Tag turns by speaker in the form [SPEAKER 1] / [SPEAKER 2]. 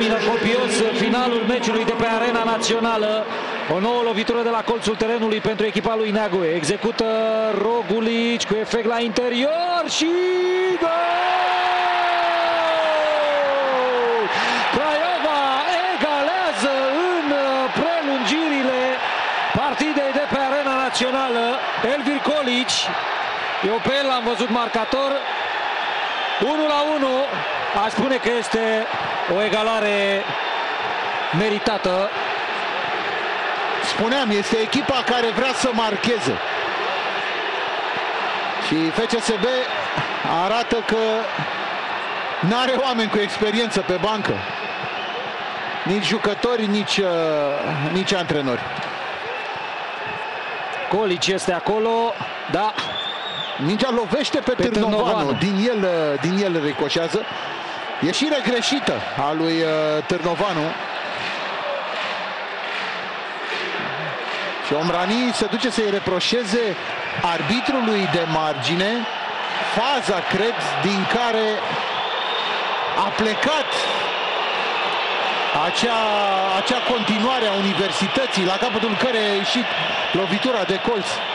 [SPEAKER 1] termină copios finalul meciului de pe Arena Națională. O nouă lovitură de la colțul terenului pentru echipa lui Neagoe. Execută Rogulici cu efect la interior și gol! Craiova egalează în prelungirile partidei de pe Arena Națională. Elvir Colici, eu pe el l-am văzut marcator. 1-1, aș spune că este o egalare meritată.
[SPEAKER 2] Spuneam, este echipa care vrea să marcheze. Și FCSB arată că nu are oameni cu experiență pe bancă. Nici jucători, nici antrenori.
[SPEAKER 1] Colici este acolo, da.
[SPEAKER 2] Mingea lovește pe Târnovanu. Din el ricoșează. Ieșire greșită a lui Târnovanu. Și Omrani se duce să-i reproșeze arbitrului de margine faza, cred, din care a plecat acea continuare a Universității, la capătul căreia a ieșit lovitura de colț.